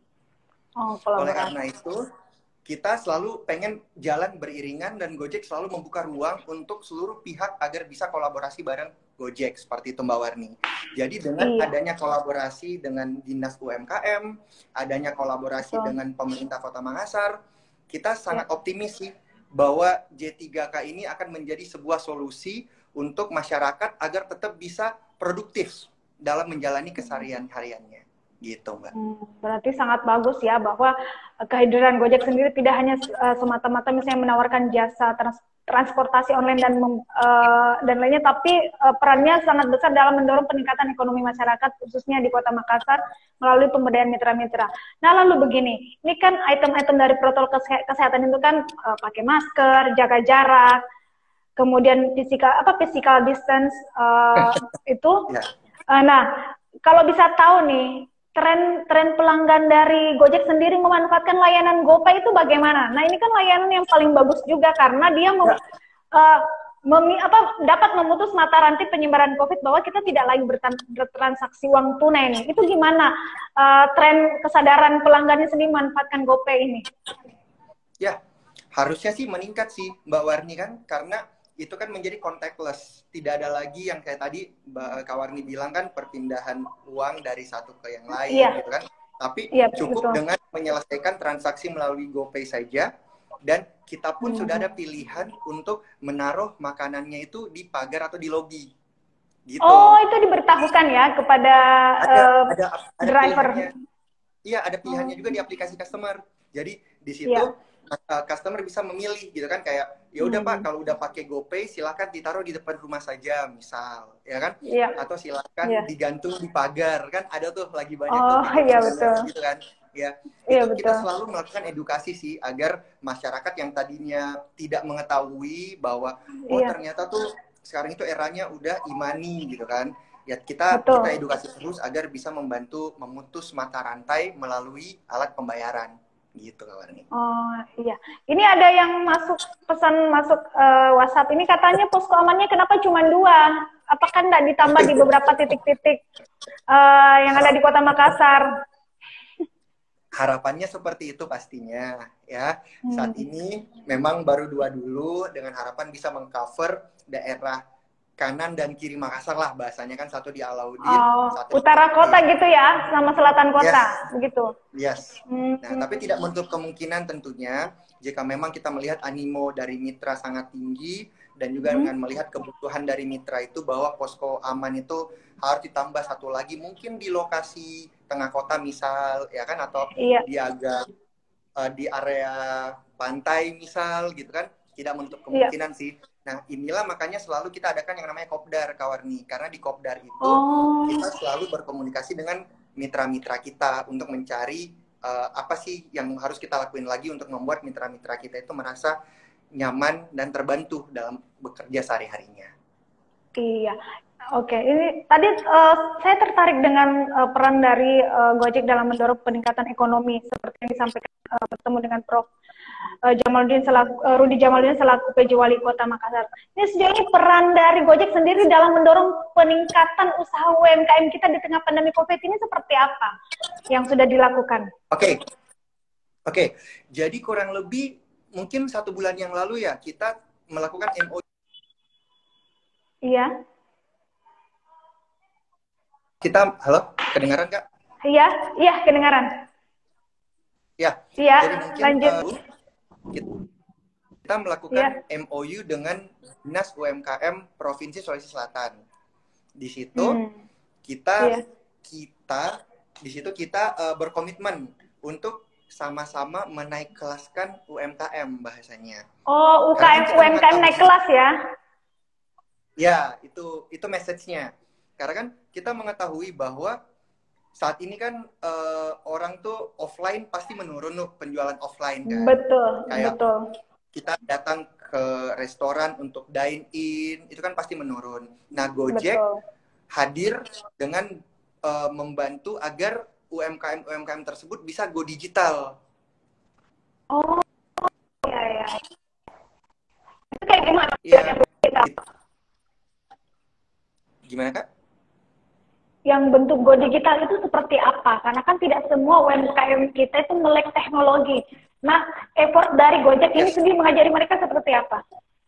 Oh, Oleh karena itu, kita selalu pengen jalan beriringan dan Gojek selalu membuka ruang untuk seluruh pihak agar bisa kolaborasi bareng Gojek, seperti itu Mbak Warni. Jadi dengan iya. adanya kolaborasi dengan Dinas U M K M, adanya kolaborasi Betul. dengan pemerintah Kota Makassar, kita sangat ya. optimis sih bahwa J tiga K ini akan menjadi sebuah solusi untuk masyarakat agar tetap bisa produktif dalam menjalani keseharian hariannya. Gitu Mbak. Hmm, berarti sangat bagus ya bahwa kehadiran Gojek sendiri tidak hanya uh, semata-mata misalnya menawarkan jasa trans transportasi online dan uh, dan lainnya, tapi uh, perannya sangat besar dalam mendorong peningkatan ekonomi masyarakat khususnya di Kota Makassar melalui pemberdayaan mitra-mitra. Nah lalu begini, ini kan item-item dari protokol kesehatan itu kan uh, pakai masker, jaga jarak, kemudian physical apa physical distance uh, itu. Uh, nah kalau bisa tahu nih. Tren-tren pelanggan dari Gojek sendiri memanfaatkan layanan GoPay itu bagaimana? Nah ini kan layanan yang paling bagus juga karena dia mem, ya. uh, memi, apa, dapat memutus mata rantai penyebaran COVID bahwa kita tidak lagi bertransaksi uang tunai nih. Itu gimana uh, tren kesadaran pelanggannya sendiri memanfaatkan GoPay ini? Ya, harusnya sih meningkat sih Mbak Warni kan, karena itu kan menjadi contactless. Tidak ada lagi yang kayak tadi Mbak Warni bilang kan perpindahan uang dari satu ke yang lain iya. gitu kan. Tapi iya, cukup betul. dengan menyelesaikan transaksi melalui GoPay saja dan kita pun hmm. sudah ada pilihan untuk menaruh makanannya itu di pagar atau di lobi. Gitu. Oh, itu diberitahukan ya kepada ada, uh, ada, ada driver. Iya, ada pilihannya oh. juga di aplikasi customer. Jadi di situ yeah. Uh, customer bisa memilih gitu kan, kayak ya udah hmm. Pak kalau udah pakai GoPay silakan ditaruh di depan rumah saja misal ya kan yeah. atau silakan yeah. digantung di pagar kan, ada tuh lagi banyak oh, tuh iya, betul. gitu kan ya yeah, itu betul. kita selalu melakukan edukasi sih agar masyarakat yang tadinya tidak mengetahui bahwa oh yeah. ternyata tuh sekarang itu eranya udah e-money gitu kan ya, kita betul. kita edukasi terus agar bisa membantu memutus mata rantai melalui alat pembayaran. Gitu kabarnya. Oh iya, ini ada yang masuk pesan masuk uh, WhatsApp ini katanya posko amannya kenapa cuma dua? Apakah tidak ditambah di beberapa titik-titik uh, yang ada di Kota Makassar? Harapannya seperti itu pastinya ya. Hmm. Saat ini memang baru dua dulu dengan harapan bisa mengcover daerah kanan dan kiri Makassar lah bahasanya kan, satu di Alauddin, oh, satu utara di kota gitu ya, sama selatan kota, yes. begitu. Yes. Hmm. Nah, tapi tidak menutup kemungkinan tentunya jika memang kita melihat animo dari mitra sangat tinggi dan juga Hmm. dengan melihat kebutuhan dari mitra itu bahwa posko aman itu harus ditambah satu lagi mungkin di lokasi tengah kota misal ya kan, atau Iya. di agak uh, di area pantai misal gitu kan, tidak menutup Iya. kemungkinan sih. Nah inilah makanya selalu kita adakan yang namanya kopdar Kawarni, karena di kopdar itu Oh. kita selalu berkomunikasi dengan mitra-mitra kita untuk mencari uh, apa sih yang harus kita lakuin lagi untuk membuat mitra-mitra kita itu merasa nyaman dan terbantu dalam bekerja sehari-harinya. Iya, oke. Ini tadi uh, saya tertarik dengan uh, peran dari uh, Gojek dalam mendorong peningkatan ekonomi seperti yang disampaikan uh, bertemu dengan Prof uh, Jamaluddin selaku uh, Rudi Jamaluddin selaku P J Wali Kota Makassar. Ini sejauh ini peran dari Gojek sendiri dalam mendorong peningkatan usaha U M K M kita di tengah pandemi Covid ini seperti apa yang sudah dilakukan? Oke, okay. oke. Okay. Jadi kurang lebih mungkin satu bulan yang lalu ya kita melakukan M O U. Iya. Kita, halo, kedengaran Kak? Iya, iya kedengaran. Ya. Iya. Jadi mungkin lanjut. Uh, kita, kita melakukan Iya. M O U dengan Dinas U M K M Provinsi Sulawesi Selatan. Di situ Hmm. kita Iya. kita di situ kita uh, berkomitmen untuk sama-sama menaik kelaskan U M K M bahasanya. Oh, U K M U M K M naik kelas ya? Ya, itu itu message-nya. Karena kan kita mengetahui bahwa saat ini kan uh, orang tuh offline pasti menurun tuh, penjualan offline kan. Betul, Kayak betul. kita datang ke restoran untuk dine in itu kan pasti menurun. Nah, Gojek Betul. hadir dengan uh, membantu agar U M K M U M K M tersebut bisa go digital. Oh, iya ya. Itu kayak gimana? Iya. Gimana Kak? Yang bentuk go digital itu seperti apa? Karena kan tidak semua U M K M kita itu melek teknologi. Nah, effort dari Gojek ini Yes. sendiri mengajari mereka seperti apa?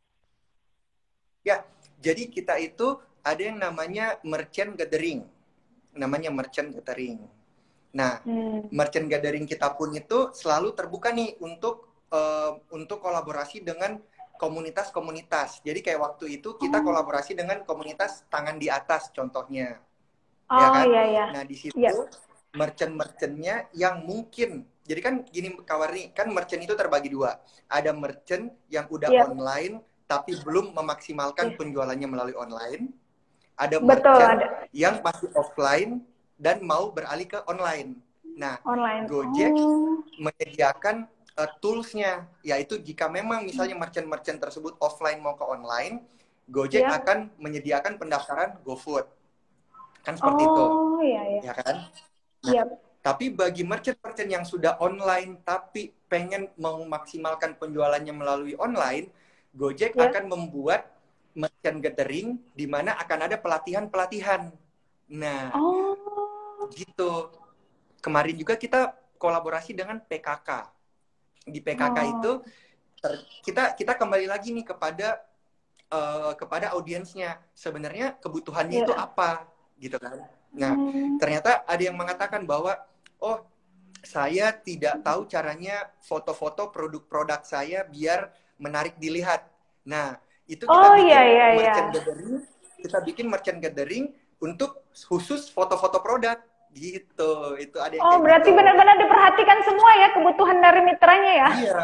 Ya, jadi kita itu ada yang namanya merchant gathering. Namanya merchant gathering. Nah, hmm. merchant gathering kita pun itu selalu terbuka nih untuk uh, untuk kolaborasi dengan komunitas-komunitas. Jadi kayak waktu itu kita oh. kolaborasi dengan komunitas tangan di atas contohnya. Oh, ya kan? Iya, iya. Nah, di situ iya. merchant-merchantnya yang mungkin, jadi kan gini Kawarni, kan merchant itu terbagi dua. Ada merchant yang udah yeah. online tapi belum memaksimalkan yeah. penjualannya melalui online. Ada Betul, merchant ada. yang masih offline dan mau beralih ke online. Nah, online. Gojek oh. menyediakan uh, tools-nya, yaitu jika memang misalnya merchant-merchant tersebut offline mau ke online, Gojek yeah. akan menyediakan pendaftaran GoFood. Kan seperti oh, itu. Oh iya iya. Ya kan? Nah, yep. Tapi bagi merchant-merchant yang sudah online tapi pengen memaksimalkan penjualannya melalui online, Gojek yeah. akan membuat merchant gathering di mana akan ada pelatihan-pelatihan. Nah, oh. gitu. Kemarin juga kita kolaborasi dengan P K K. Di P K K oh. itu ter, kita kita kembali lagi nih kepada uh, kepada audiensnya. Sebenarnya kebutuhannya yeah. itu apa, gitu kan? Nah, hmm. ternyata ada yang mengatakan bahwa oh, saya tidak tahu caranya foto-foto produk-produk saya biar menarik dilihat. Nah, itu kita oh, bikin iya, iya, merchant iya. gathering, kita bikin merchant gathering untuk khusus foto-foto produk gitu. Itu ada yang Oh, kayak berarti gitu. benar-benar diperhatikan semua ya kebutuhan dari mitranya ya? Iya.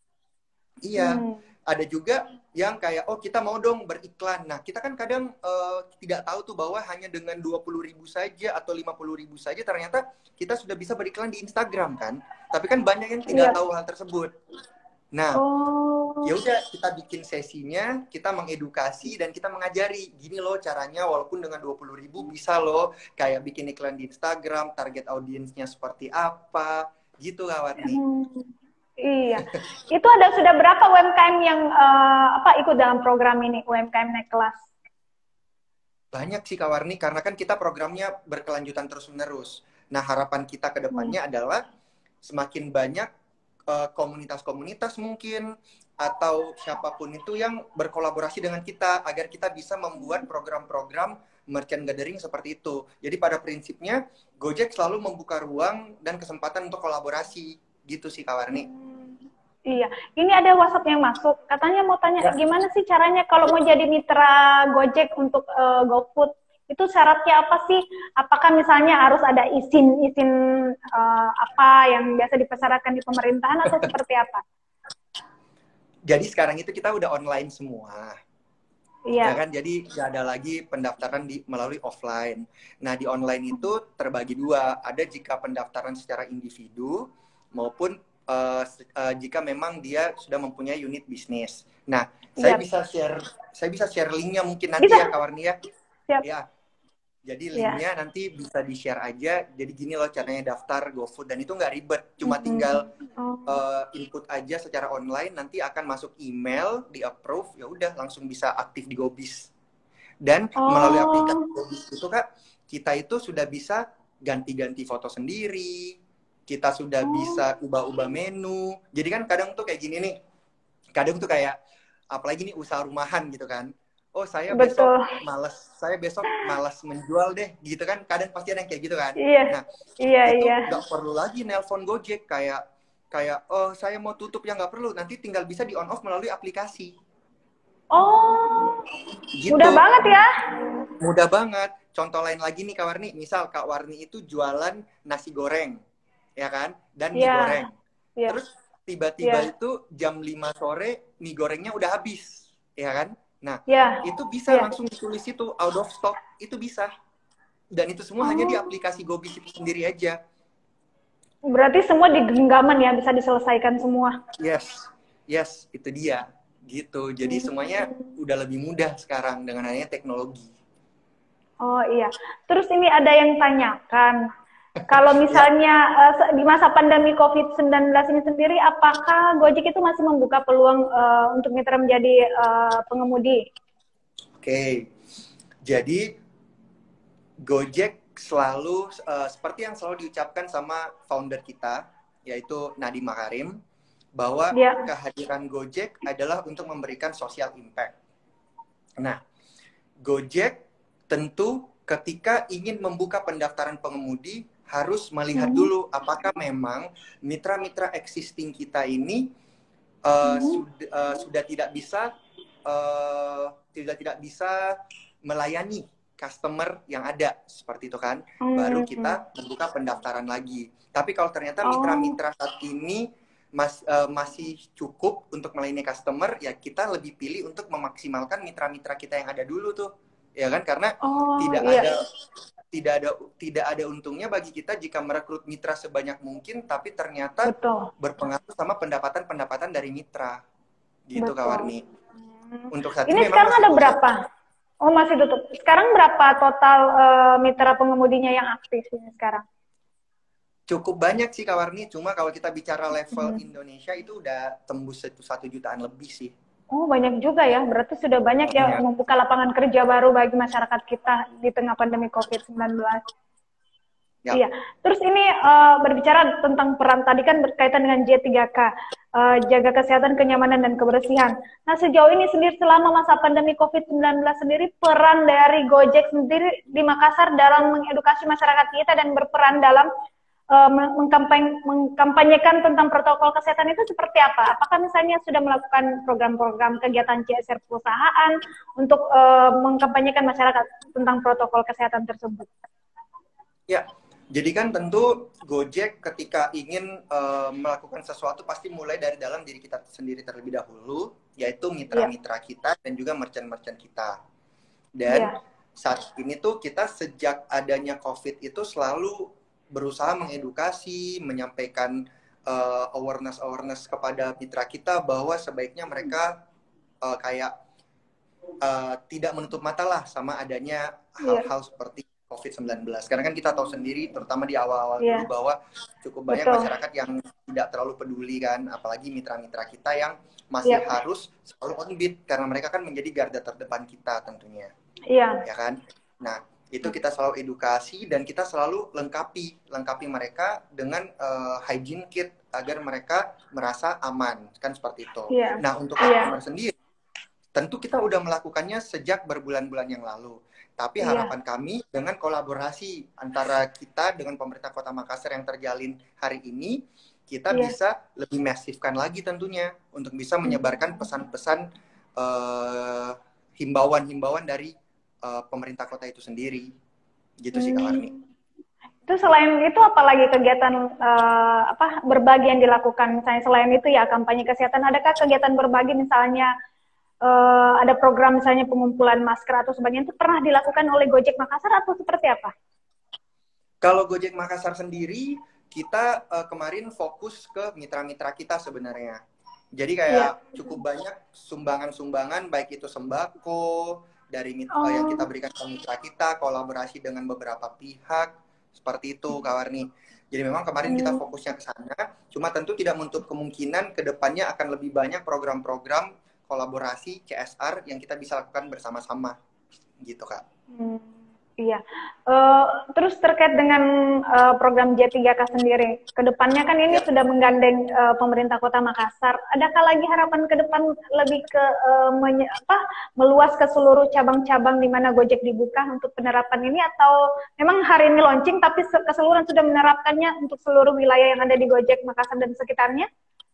Iya. Hmm. Ada juga yang kayak oh kita mau dong beriklan. Nah, kita kan kadang uh, tidak tahu tuh bahwa hanya dengan dua puluh ribu saja atau lima puluh ribu saja ternyata kita sudah bisa beriklan di Instagram kan. Tapi kan banyak yang tidak iya. tahu hal tersebut. Nah, oh. ya udah kita bikin sesinya, kita mengedukasi dan kita mengajari gini loh caranya walaupun dengan dua puluh ribu bisa loh kayak bikin iklan di Instagram, target audiensnya seperti apa, gitu kawan nih. Hmm, iya. Itu ada sudah berapa U M K M yang uh, apa ikut dalam program ini U M K M naik kelas? Banyak sih Kawarni karena kan kita programnya berkelanjutan terus-menerus. Nah, harapan kita ke depannya hmm. adalah semakin banyak komunitas-komunitas mungkin atau siapapun itu yang berkolaborasi dengan kita agar kita bisa membuat program-program merchant gathering seperti itu. Jadi pada prinsipnya Gojek selalu membuka ruang dan kesempatan untuk kolaborasi gitu sih Kawarni. Iya, ini ada WhatsApp yang masuk. Katanya mau tanya Ya. gimana sih caranya kalau mau jadi mitra Gojek untuk uh, GoFood? Itu syaratnya apa sih? Apakah misalnya harus ada izin-izin uh, apa yang biasa dipersyaratkan di pemerintahan atau seperti apa? Jadi sekarang itu kita udah online semua. Ya Iya. kan, jadi nggak ada lagi pendaftaran di melalui offline. Nah, di online itu terbagi dua. Ada jika pendaftaran secara individu maupun uh, uh, jika memang dia sudah mempunyai unit bisnis. Nah, saya Iya. bisa share, saya bisa share linknya mungkin nanti Bisa. ya, Kak Warni ya. Siap. Ya, jadi Iya. linknya nanti bisa di-share aja. Jadi gini loh caranya daftar GoFood dan itu nggak ribet, cuma Mm-hmm. tinggal Oh. uh, input aja secara online. Nanti akan masuk email, di approve, ya udah langsung bisa aktif di Gobis. Dan Oh. melalui aplikasi Gobis itu Kak, kita itu sudah bisa ganti-ganti foto sendiri, kita sudah Oh. bisa ubah-ubah menu. Jadi kan kadang tuh kayak gini nih, kadang tuh kayak apalagi nih usaha rumahan gitu kan. Oh, saya Betul. besok malas, saya besok malas menjual deh, gitu kan. Kadang pasti ada yang kayak gitu kan. Iya. Nah, Iya, itu iya. nggak perlu lagi nelpon Gojek kayak kayak oh saya mau tutup, ya nggak perlu. Nanti tinggal bisa di on off melalui aplikasi. Oh, Gitu. mudah banget ya. Mudah banget. Contoh lain lagi nih Kak Warni, misal Kak Warni itu jualan nasi goreng, ya kan? Dan mie Iya. goreng. Iya. Terus tiba-tiba Iya. itu jam lima sore mie gorengnya udah habis, ya kan? Nah, Iya. itu bisa Iya. langsung ditulis itu out of stock, itu bisa. Dan itu semua Oh. hanya di aplikasi Gobis itu sendiri aja. Berarti semua di genggaman ya, bisa diselesaikan semua. Yes, yes, itu dia. Gitu. Jadi semuanya udah lebih mudah sekarang dengan adanya teknologi. Oh iya. Terus ini ada yang tanyakan, kalau misalnya uh, di masa pandemi covid sembilan belas ini sendiri, apakah Gojek itu masih membuka peluang uh, untuk mitra menjadi uh, pengemudi? Oke, jadi Gojek selalu uh, seperti yang selalu diucapkan sama founder kita, yaitu Nadiem Makarim, bahwa Ya. kehadiran Gojek adalah untuk memberikan social impact. Nah, Gojek tentu ketika ingin membuka pendaftaran pengemudi harus melihat Hmm. dulu apakah memang mitra-mitra existing kita ini uh, Hmm. sudah, uh, sudah tidak bisa uh, tidak tidak bisa melayani customer yang ada, seperti itu kan. Hmm. Baru kita membuka pendaftaran lagi. Tapi kalau ternyata Oh. mitra-mitra saat ini mas, uh, masih cukup untuk melayani customer, ya kita lebih pilih untuk memaksimalkan mitra-mitra kita yang ada dulu tuh, ya kan? Karena Oh, tidak iya. ada tidak ada tidak ada untungnya bagi kita jika merekrut mitra sebanyak mungkin, tapi ternyata Betul. berpengaruh sama pendapatan-pendapatan dari mitra, gitu Kak Betul. Warni. Untuk saat Ini ini sekarang memang ada masih berapa? Oh, masih tutup. Sekarang berapa total uh, mitra pengemudinya yang aktif ini sekarang? cukup banyak sih Kak Warni, cuma kalau kita bicara level Hmm. Indonesia itu udah tembus satu, satu jutaan lebih sih. Oh, banyak juga ya. Berarti sudah banyak ya Banyak. membuka lapangan kerja baru bagi masyarakat kita di tengah pandemi covid sembilan belas. Ya. Iya. Terus ini uh, berbicara tentang peran tadi kan berkaitan dengan J tiga K, uh, jaga kesehatan, kenyamanan, dan kebersihan. Nah, sejauh ini sendiri selama masa pandemi covid sembilan belas sendiri, peran dari Gojek sendiri di Makassar dalam mengedukasi masyarakat kita dan berperan dalam uh, mengkampany mengkampanyekan tentang protokol kesehatan itu seperti apa? Apakah misalnya sudah melakukan program-program kegiatan C S R perusahaan untuk uh, mengkampanyekan masyarakat tentang protokol kesehatan tersebut? Ya. Jadi kan tentu Gojek ketika ingin uh, melakukan sesuatu pasti mulai dari dalam diri kita sendiri terlebih dahulu, yaitu mitra-mitra yeah. kita dan juga merchant-merchant kita. Dan yeah. saat ini tuh kita sejak adanya COVID itu selalu berusaha mengedukasi, menyampaikan uh, awareness-awareness kepada mitra kita bahwa sebaiknya mereka uh, kayak uh, tidak menutup mata lah sama adanya hal-hal yeah. seperti covid sembilan belas. Karena kan kita tahu sendiri, terutama di awal-awal yeah. dulu, bahwa cukup banyak Betul. masyarakat yang tidak terlalu peduli kan, apalagi mitra-mitra kita yang masih yeah. harus selalu on beat, karena mereka kan menjadi garda terdepan kita tentunya. Iya. Yeah. Ya kan? Nah, itu kita selalu edukasi dan kita selalu lengkapi, lengkapi mereka dengan uh, hygiene kit agar mereka merasa aman, kan seperti itu. Yeah. Nah, untuk yeah. customer sendiri, tentu kita udah melakukannya sejak berbulan-bulan yang lalu. Tapi harapan yeah. kami dengan kolaborasi antara kita dengan pemerintah Kota Makassar yang terjalin hari ini, kita Iya. bisa lebih masifkan lagi tentunya untuk bisa menyebarkan pesan-pesan uh, himbauan-himbauan dari uh, pemerintah kota itu sendiri. Gitu sih Kak Warni. Hmm. Itu selain itu apalagi kegiatan uh, apa berbagi yang dilakukan? Misalnya selain itu ya kampanye kesehatan, adakah kegiatan berbagi misalnya uh, ada program misalnya pengumpulan masker atau sebagainya itu pernah dilakukan oleh Gojek Makassar atau seperti apa? Kalau Gojek Makassar sendiri, kita uh, kemarin fokus ke mitra-mitra kita sebenarnya. Jadi kayak Iya. cukup banyak sumbangan-sumbangan, baik itu sembako, dari mitra, Oh. uh, yang kita berikan ke mitra kita, kolaborasi dengan beberapa pihak, seperti itu Kak Warni. Jadi memang kemarin Hmm. kita fokusnya ke sana, cuma tentu tidak menutup kemungkinan ke depannya akan lebih banyak program-program kolaborasi C S R yang kita bisa lakukan bersama-sama. Gitu Kak. Hmm. Iya, uh, terus terkait dengan uh, program J tiga K sendiri, kedepannya kan ini Ya. sudah menggandeng uh, pemerintah Kota Makassar. Adakah lagi harapan ke depan lebih ke uh, menye- apa, meluas ke seluruh cabang-cabang di mana Gojek dibuka untuk penerapan ini, atau memang hari ini launching tapi keseluruhan sudah menerapkannya untuk seluruh wilayah yang ada di Gojek Makassar dan sekitarnya?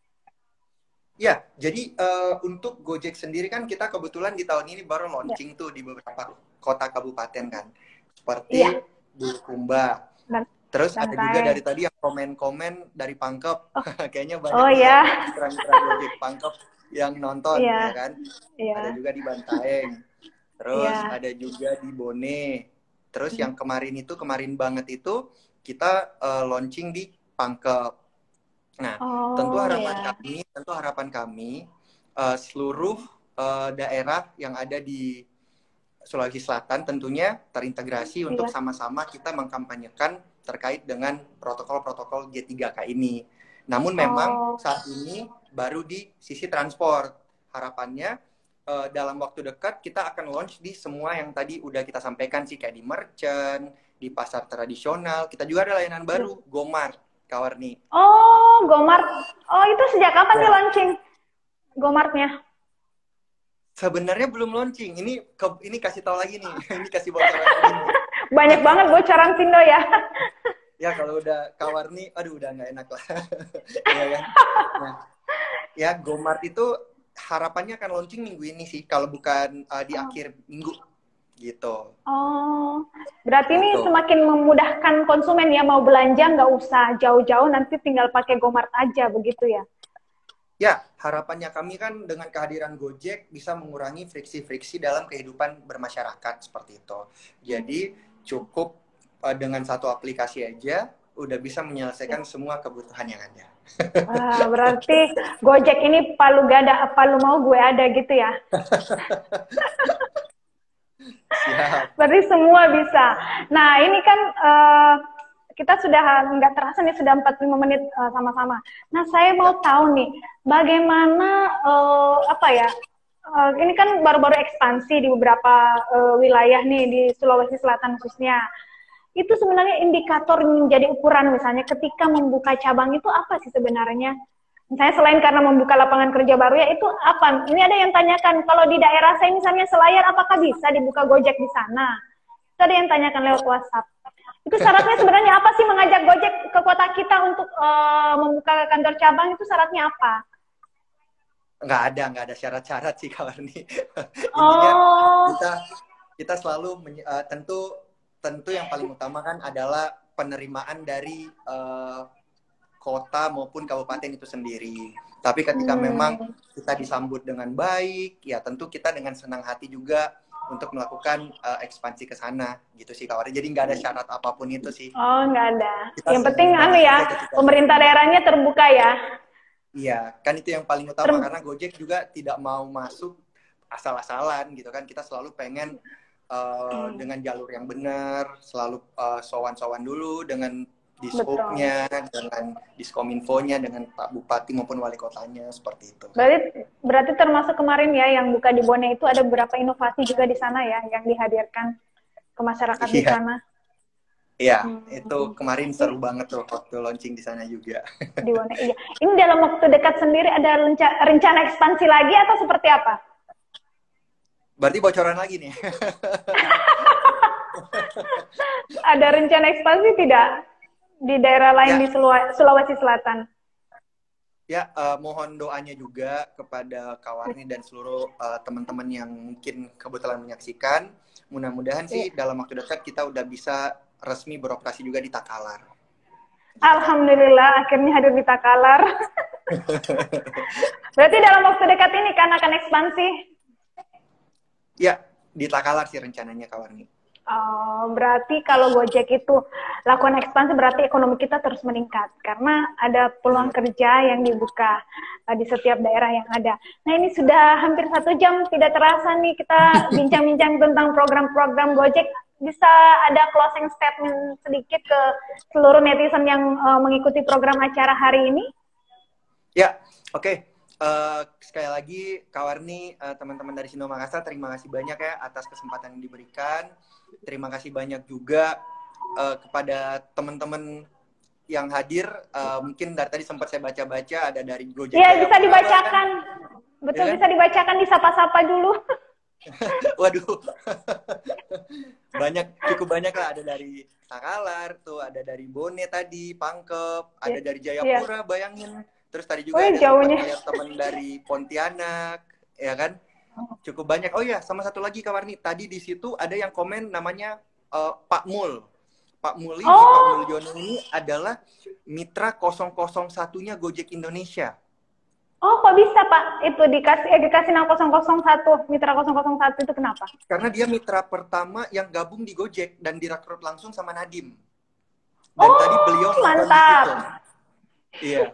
Ya, jadi uh, untuk Gojek sendiri kan kita kebetulan di tahun ini baru launching ya. tuh di beberapa kota kabupaten kan. Seperti ya. Bulukumba. Dan, Terus dan ada saya. juga dari tadi yang komen-komen dari Pangkep. Oh. Kayaknya banyak oh, ya. mitra-mitra Gojek Pangkep yang nonton ya, ya kan. Ya. Ada juga di Bantaeng. Terus ya. ada juga di Bone. Terus hmm. yang kemarin itu, kemarin banget itu kita uh, launching di Pangkep. Nah, oh, tentu harapan ya. kami, tentu harapan kami uh, seluruh uh, daerah yang ada di Sulawesi Selatan tentunya terintegrasi iya. untuk sama-sama kita mengkampanyekan terkait dengan protokol-protokol J tiga K ini. Namun memang oh. saat ini baru di sisi transport. Harapannya uh, dalam waktu dekat kita akan launch di semua yang tadi udah kita sampaikan sih, kayak di merchant, di pasar tradisional. Kita juga ada layanan baru, Gomart, Kak Warni. Oh, Gomart. Oh, itu sejak kapan ya. di launching Gomartnya? Sebenarnya belum launching. Ini ke, ini kasih tahu lagi nih. Ini kasih bocoran lagi. Banyak banget bocoran Pindo ya. Ya kalau udah Kak Warni, aduh udah nggak enak lah. Ya kan. Nah, ya Gomart itu harapannya akan launching minggu ini sih. Kalau bukan uh, di oh. akhir minggu gitu. Oh, berarti ini gitu. Semakin memudahkan konsumen ya, mau belanja nggak usah jauh-jauh, nanti tinggal pakai Gomart aja begitu ya. Ya, harapannya kami kan dengan kehadiran Gojek bisa mengurangi friksi-friksi dalam kehidupan bermasyarakat seperti itu. Jadi cukup uh, dengan satu aplikasi aja udah bisa menyelesaikan semua kebutuhan yang ada. Wah, berarti Gojek ini palu gada, palu mau gue ada gitu ya. Siap. Berarti semua bisa. Nah, ini kan uh, kita sudah nggak terasa nih, sudah empat puluh lima menit sama-sama. Uh, nah, saya mau tahu nih, bagaimana, uh, apa ya, uh, ini kan baru-baru ekspansi di beberapa uh, wilayah nih, di Sulawesi Selatan khususnya. Itu sebenarnya indikator menjadi ukuran, misalnya ketika membuka cabang itu apa sih sebenarnya? Misalnya selain karena membuka lapangan kerja baru ya, itu apa? Ini ada yang tanyakan, kalau di daerah saya misalnya Selayar, apakah bisa dibuka Gojek di sana? Itu ada yang tanyakan lewat WhatsApp. Itu syaratnya sebenarnya apa sih mengajak Gojek ke kota kita untuk uh, membuka kantor cabang, itu syaratnya apa? Nggak ada, nggak ada syarat-syarat sih kawan nih. Intinya oh. kita kita selalu uh, tentu tentu yang paling utama kan adalah penerimaan dari uh, kota maupun kabupaten itu sendiri. Tapi ketika hmm. memang kita disambut dengan baik, ya tentu kita dengan senang hati juga untuk melakukan uh, ekspansi ke sana, gitu sih kawan. Jadi nggak ada syarat apapun itu sih. Oh, nggak ada. Kita yang penting anu ya, pemerintah daerahnya terbuka ya. Iya, kan itu yang paling utama. Ter karena Gojek juga tidak mau masuk asal-asalan gitu kan. Kita selalu pengen uh, hmm. dengan jalur yang benar, selalu uh, sowan-sowan dulu dengan Dishub-nya, dengan Diskominfo-nya, dengan Pak Bupati maupun Wali Kotanya, seperti itu. Berarti, berarti termasuk kemarin ya yang buka di Bone itu ada beberapa inovasi juga di sana ya, yang dihadirkan ke masyarakat iya. di sana. Iya, hmm. itu kemarin seru banget tuh waktu launching di sana juga. Di Bone, iya. Ini dalam waktu dekat sendiri ada rencana, rencana ekspansi lagi atau seperti apa? Berarti bocoran lagi nih. Ada rencana ekspansi tidak? Di daerah lain ya. Di Sulawesi Selatan? Ya, uh, mohon doanya juga kepada Kak Warni dan seluruh uh, teman-teman yang mungkin kebetulan menyaksikan. Mudah-mudahan Iya. sih dalam waktu dekat kita udah bisa resmi beroperasi juga di Takalar. Alhamdulillah akhirnya hadir di Takalar. Berarti dalam waktu dekat ini kan akan ekspansi? Ya, di Takalar sih rencananya Kak Warni. Oh, berarti kalau Gojek itu lakukan ekspansi berarti ekonomi kita terus meningkat karena ada peluang Iya. kerja yang dibuka uh, di setiap daerah yang ada. Nah ini sudah hampir satu jam tidak terasa nih kita bincang-bincang tentang program-program Gojek. Bisa ada closing statement sedikit ke seluruh netizen yang uh, mengikuti program acara hari ini? Ya, oke. Okay. Uh, sekali lagi Kak Warni, uh, teman-teman dari Sino Makassar, terima kasih banyak ya atas kesempatan yang diberikan. Terima kasih banyak juga uh, kepada teman-teman yang hadir. Uh, mungkin dari tadi sempat saya baca-baca ada dari Gojek. Iya, bisa dibacakan. Betul, ya kan? Bisa dibacakan, disapa-sapa dulu. Waduh. Banyak, cukup banyak lah. Ada dari Takalar, tuh ada dari Bone tadi, Pangkep, ada dari Jayapura, yeah. Bayangin. Terus tadi juga oh, ada sempat teman dari Pontianak, ya kan? Cukup banyak. Oh ya, sama satu lagi Kak Warni. Tadi di situ ada yang komen namanya uh, Pak Mul. Pak Mul ini, oh. Pak Mulyono ini adalah mitra nol nol satu-nya Gojek Indonesia. Oh, kok bisa Pak? Itu dikasih eh, dikasih nama nol nol satu, mitra nol nol satu itu kenapa? Karena dia mitra pertama yang gabung di Gojek dan direkrut langsung sama Nadiem. Dan oh, tadi beliau mantap. Iya.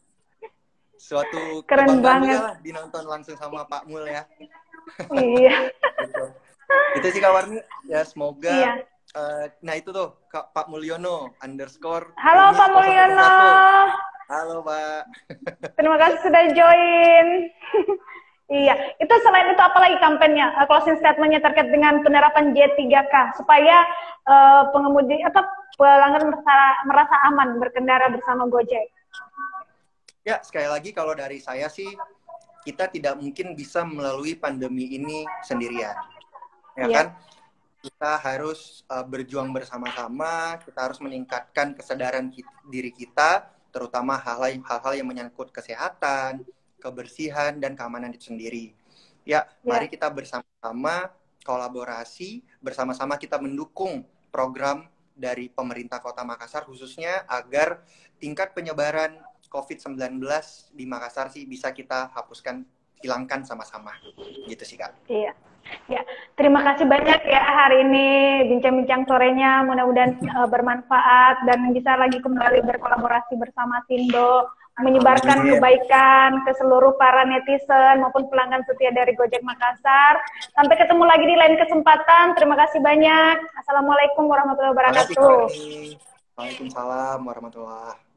Suatu keren banget lah dinonton langsung sama Pak Mul ya. Iya. Gitu. Itu sih Kak Warni. Ya semoga. Iya. Uh, nah itu tuh Kak Pak Mulyono underscore. Halo Pak Mulyono. Halo Pak. Terima kasih sudah join. Iya. Itu selain itu apa lagi kampanyenya, uh, closing statementnya terkait dengan penerapan J tiga K supaya uh, pengemudi atau pelanggan merasa, merasa aman berkendara bersama Gojek. Ya, sekali lagi kalau dari saya sih, kita tidak mungkin bisa melalui pandemi ini sendirian. Ya yeah. kan? Kita harus uh, berjuang bersama-sama, kita harus meningkatkan kesadaran kita, diri kita, terutama hal-hal yang menyangkut kesehatan, kebersihan, dan keamanan itu sendiri. Ya, yeah. mari kita bersama-sama kolaborasi, bersama-sama kita mendukung program dari pemerintah Kota Makassar, khususnya agar tingkat penyebaran covid sembilan belas di Makassar sih bisa kita hapuskan, hilangkan sama-sama. Gitu sih, Kak. Iya. Ya, terima kasih banyak ya hari ini bincang-bincang sorenya, mudah-mudahan uh, bermanfaat dan bisa lagi kembali berkolaborasi bersama Sindo, menyebarkan Amin. Kebaikan ke seluruh para netizen maupun pelanggan setia dari Gojek Makassar. Sampai ketemu lagi di lain kesempatan. Terima kasih banyak. Assalamualaikum warahmatullahi wabarakatuh. Waalaikumsalam warahmatullahi wabarakatuh.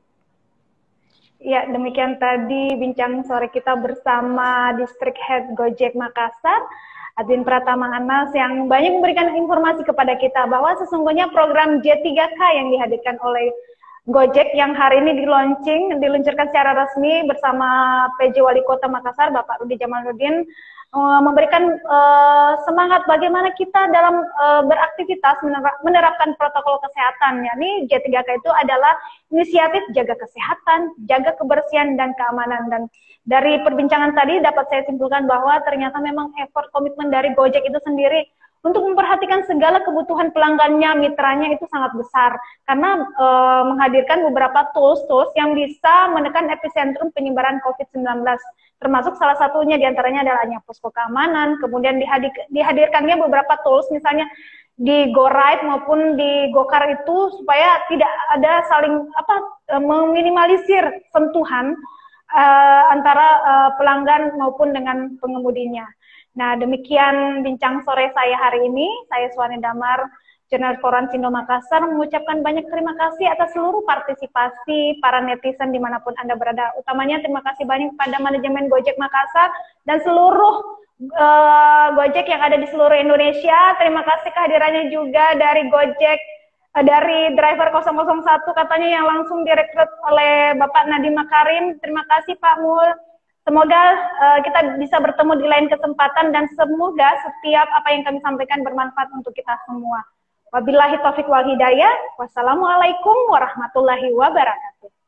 Ya, demikian tadi bincang sore kita bersama District Head Gojek Makassar, Adin Pratama Anas, yang banyak memberikan informasi kepada kita bahwa sesungguhnya program J tiga K yang dihadirkan oleh Gojek yang hari ini di-launching, diluncurkan secara resmi bersama P J Wali Kota Makassar, Bapak Rudi Jamaluddin, memberikan uh, semangat bagaimana kita dalam uh, beraktivitas menerapkan protokol kesehatan. Yakni J tiga K itu adalah inisiatif jaga kesehatan, jaga kebersihan dan keamanan. Dan dari perbincangan tadi dapat saya simpulkan bahwa ternyata memang effort komitmen dari Gojek itu sendiri untuk memperhatikan segala kebutuhan pelanggannya, mitranya itu sangat besar. Karena e, menghadirkan beberapa tools-tools yang bisa menekan epicentrum penyebaran covid sembilan belas. Termasuk salah satunya diantaranya adalah posko keamanan, kemudian dihadir, dihadirkannya beberapa tools, misalnya di GoRide maupun di GoCar itu, supaya tidak ada saling apa meminimalisir sentuhan e, antara e, pelanggan maupun dengan pengemudinya. Nah, demikian bincang sore saya hari ini. Saya Suwarni Damar, Jurnalis Koran Sindo Makassar, mengucapkan banyak terima kasih atas seluruh partisipasi para netizen dimanapun Anda berada. Utamanya terima kasih banyak pada manajemen Gojek Makassar dan seluruh uh, Gojek yang ada di seluruh Indonesia. Terima kasih kehadirannya juga dari Gojek, uh, dari driver nol nol satu katanya yang langsung direkrut oleh Bapak Nadiem Makarim. Terima kasih Pak Mul. Semoga uh, kita bisa bertemu di lain kesempatan dan semoga setiap apa yang kami sampaikan bermanfaat untuk kita semua. Wabillahi taufiq wal hidayah. Wassalamualaikum warahmatullahi wabarakatuh.